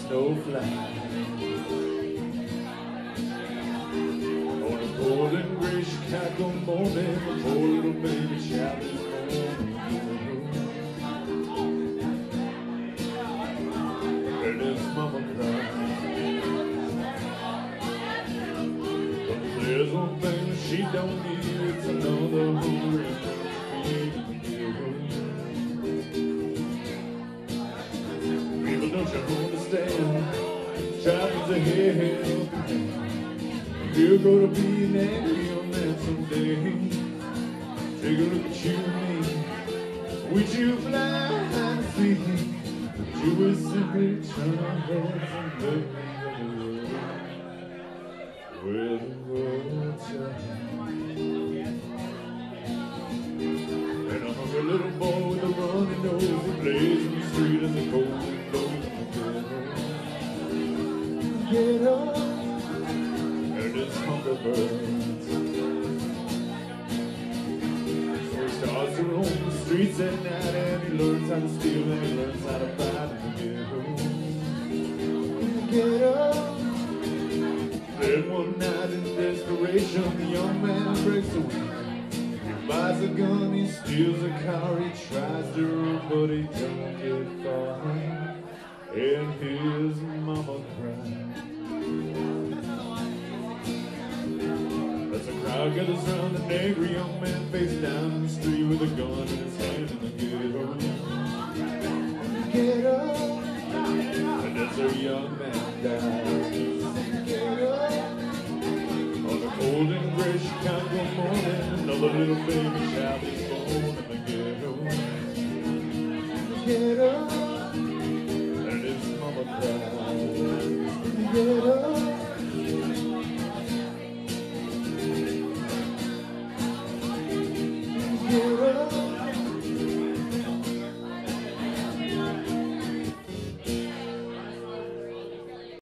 snow fly. On a golden gray Chicago morning, a poor little baby child is born. And his mama cries. But there's one thing she don't need, it's another hungry people. Don't you understand? Child's ahead. You're gonna be an angry young man someday. Take a look at you and me. Would you fly and see? You will simply turn our heads and look at the world where the world turns. And a hungry little boy with a runny nose, he plays in the street as the cold wind blows. Get up, and it's hunger burns. So he starts to roam the streets at night, and he learns how to steal, and he learns how to fight in the ghetto. Get up. Then one night in desperation, the young man breaks away. He buys a gun, he steals a car, he tries to run, but he don't get far. And his mama cries. As the crowd gathers round, an angry young man face down in the street with a gun in his hand in the ghetto. Get up, and as a young man dies. Get up, on a cold and gray Chicago morning, another little baby child is born in the ghetto. Get up, and his mama cries. Get up.